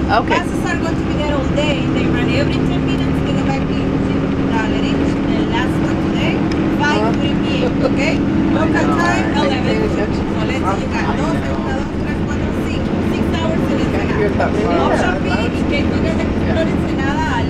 Okay. Buses are going to be there all day. They run every 10 minutes to go back into Gallery. The last one today, 5:30 p.m. Okay? Local time, 11:40. So let's see, you got 12, 1, 2, 3, 4, 5, 6. 6 hours to Ensenada. Option B, in case you get to Ensenada